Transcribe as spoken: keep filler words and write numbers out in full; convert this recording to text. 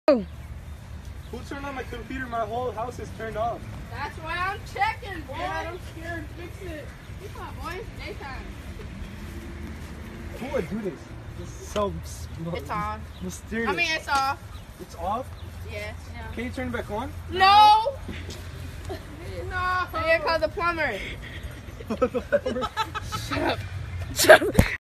Who turned on my computer? My whole house is turned off. That's why I'm checking, boy. Yeah, I'm scared. Fix it. Come on, boy. It's daytime. Who would do this? It's so It's on. mysterious. I mean, it's off. It's off? Yes. Yeah. Can you turn it back on? No. No. Here comes the plumber. Shut up. Shut up.